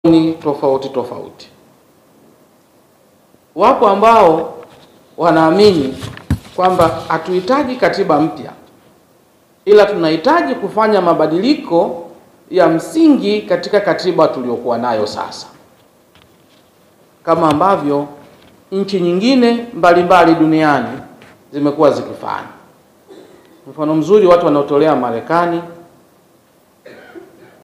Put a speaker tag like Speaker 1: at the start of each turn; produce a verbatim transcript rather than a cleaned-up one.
Speaker 1: ni tofauti tofauti. Wapo ambao wanaamini kwamba hatuhitaji katiba mpya, ila tunahitaji kufanya mabadiliko ya msingi katika katiba tuliyokuwa nayo sasa, kama ambavyo nchi nyingine mbalimbali duniani zimekuwa zikifanya. Mfano mzuri watu wanaotolea Marekani